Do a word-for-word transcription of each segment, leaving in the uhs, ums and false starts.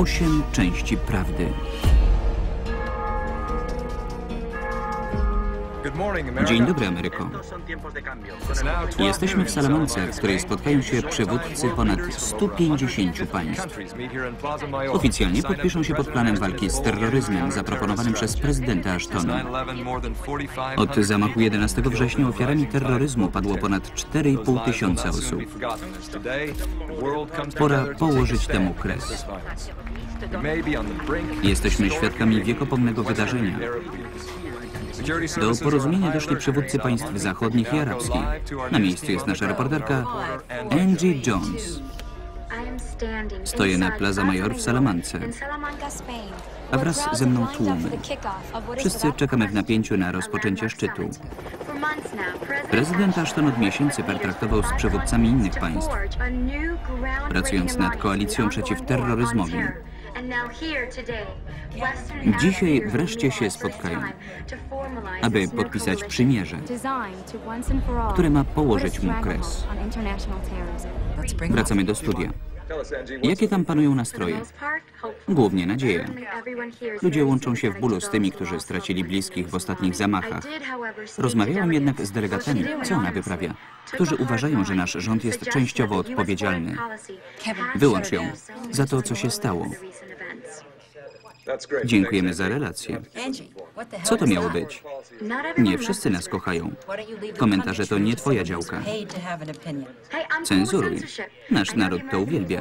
Osiem części prawdy. Dzień dobry, Ameryko. Jesteśmy w Salamance, w której spotkają się przywódcy ponad stu pięćdziesięciu państw. Oficjalnie podpiszą się pod planem walki z terroryzmem zaproponowanym przez prezydenta Ashtona. Od zamachu jedenastego września ofiarami terroryzmu padło ponad cztery i pół tysiąca osób. Pora położyć temu kres. Jesteśmy świadkami wiekopomnego wydarzenia. Do porozumienia doszli przywódcy państw zachodnich i arabskich. Na miejscu jest nasza reporterka Angie Jones. Stoję na Plaza Mayor w Salamance, a wraz ze mną tłumy. Wszyscy czekamy w napięciu na rozpoczęcie szczytu. Prezydent Ashton od miesięcy pertraktował z przywódcami innych państw, pracując nad koalicją przeciw terroryzmowi. Dzisiaj wreszcie się spotkają, aby podpisać przymierze, które ma położyć mu kres. Wracamy do studia. Jakie tam panują nastroje? Głównie nadzieja. Ludzie łączą się w bólu z tymi, którzy stracili bliskich w ostatnich zamachach. Rozmawiałem jednak z delegatami, co ona wyprawia, którzy uważają, że nasz rząd jest częściowo odpowiedzialny. Wyłącz ją za to, co się stało. Dziękujemy za relację. Co to miało być? Nie wszyscy nas kochają. Komentarze to nie twoja działka. Cenzuruj. Nasz naród to uwielbia.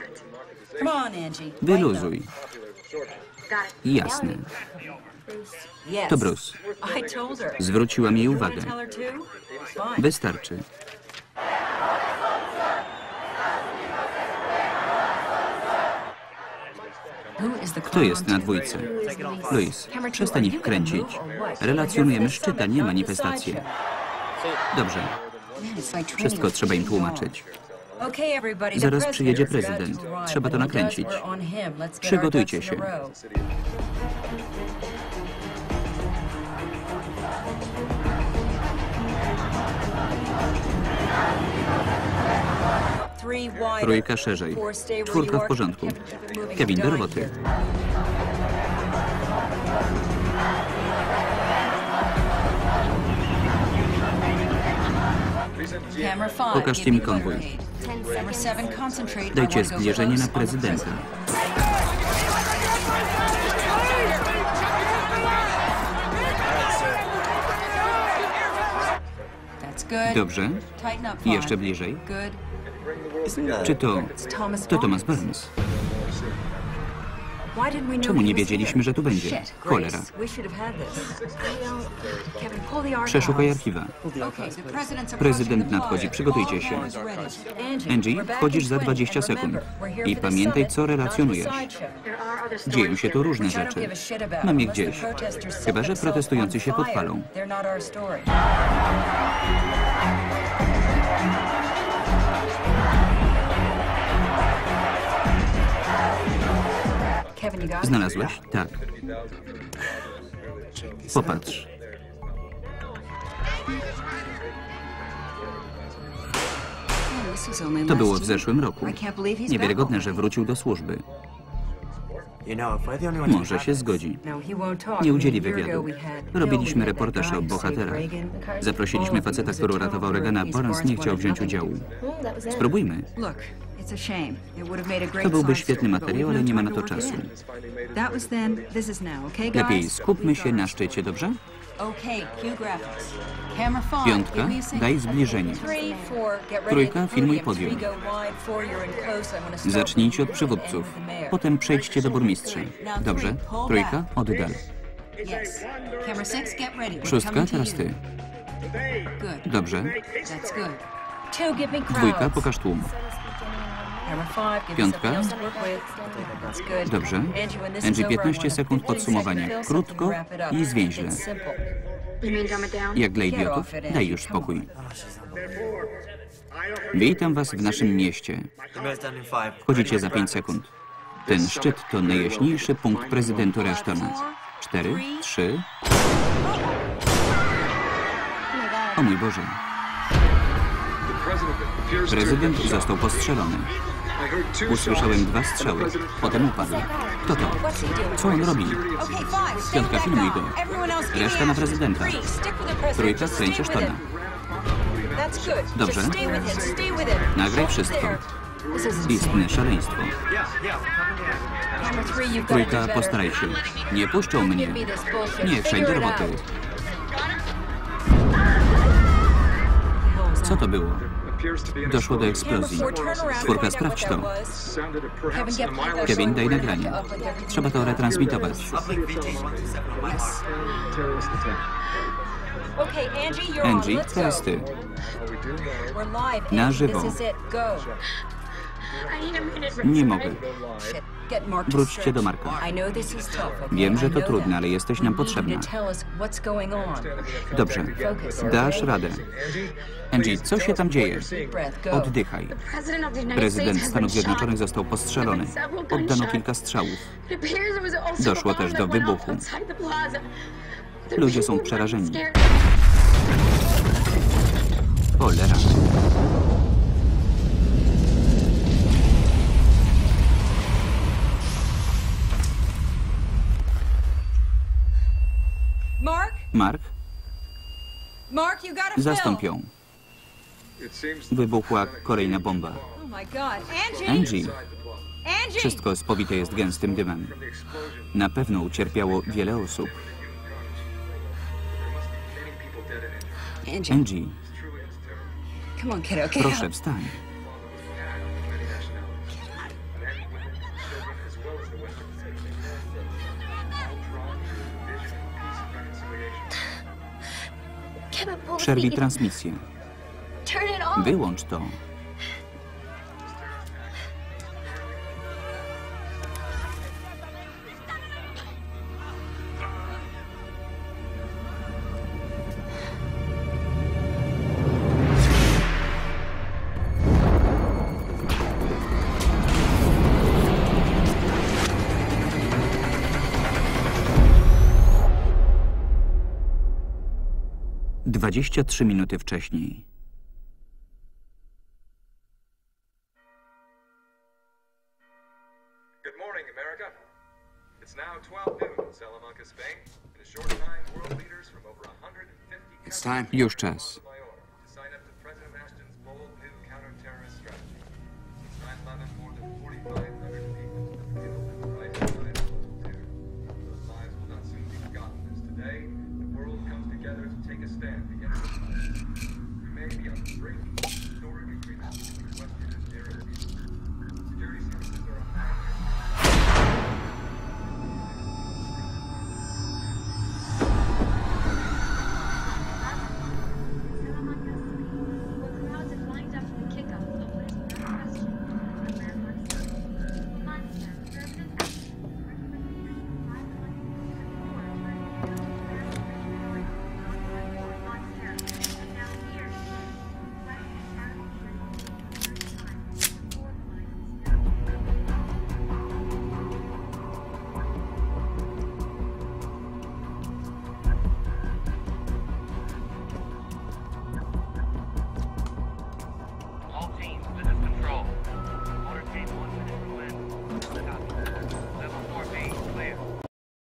Wyluzuj. Jasne. To Bruce. Zwróciłam jej uwagę. Wystarczy. Kto jest na dwójce? Louis, przestań ich kręcić. Relacjonujemy szczyt, a nie manifestacje. Dobrze. Wszystko trzeba im tłumaczyć. Zaraz przyjedzie prezydent. Trzeba to nakręcić. Przygotujcie się. Trójka szerzej. Czwórka w porządku. Kevin, do roboty. Pokażcie mi konwój. Dajcie zbliżenie na prezydenta. Dobrze. Jeszcze bliżej. Czy to... to Thomas Burns? Czemu nie wiedzieliśmy, że tu będzie? Cholera. Przeszukaj archiwa. Prezydent nadchodzi, przygotujcie się. Angie, wchodzisz za dwadzieścia sekund. I pamiętaj, co relacjonujesz. Dzieją się tu różne rzeczy. Mam je gdzieś. Chyba że protestujący się podpalą. Znalazłeś? Tak. Popatrz. To było w zeszłym roku. Niewiarygodne, że wrócił do służby. Może się zgodzi. Nie udzieli wywiadu. Robiliśmy reportaż o bohaterach. Zaprosiliśmy faceta, który uratował Reagana. Burns nie chciał wziąć udziału. Spróbujmy. To byłby świetny materiał, ale nie ma na to czasu. Lepiej skupmy się na szczycie, dobrze? Piątka, daj zbliżenie. Trójka, filmuj podium. Zacznijcie od przywódców. Potem przejdźcie do burmistrza. Dobrze? Trójka, oddal. Szóstka, teraz ty. Dobrze. Dwójka, pokaż tłum. Piątka. Dobrze. Angie, piętnaście sekund podsumowania. Krótko i zwięźle. Jak dla idiotów? Daj już spokój. Witam was w naszym mieście. Wchodzicie za pięć sekund. Ten szczyt to najjaśniejszy punkt prezydentury Ashtona. Cztery, trzy... O mój Boże. Prezydent został postrzelony. Usłyszałem dwa strzały. Potem upadł. Kto to? Co on robi? Piątka, filmuj go. Reszta na prezydenta. Trójka, skręcie sztona. Dobrze. Nagraj wszystko. Istne szaleństwo. Trójka, postaraj się. Nie puszczą mnie. Nie, wszędzie roboty. Co to było? Doszło do eksplozji. Czwórka, sprawdź to. Kevin, daj nagranie. Trzeba to retransmitować. Angie, teraz ty. Na żywo. Nie mogę. Wróćcie do Marka. Wiem, że to trudne, ale jesteś nam potrzebna. Dobrze. Dasz radę. Angie, co się tam dzieje? Oddychaj. Prezydent Stanów Zjednoczonych został postrzelony. Oddano kilka strzałów. Doszło też do wybuchu. Ludzie są przerażeni. Cholera. Mark? Zastąp ją. Wybuchła kolejna bomba. Angie! Wszystko spowite jest gęstym dymem. Na pewno ucierpiało wiele osób. Angie! Proszę, wstań. Przerwij transmisję. Wyłącz to. Dwadzieścia trzy minuty wcześniej. Już czas. Take a stand against the virus. We may be on the brink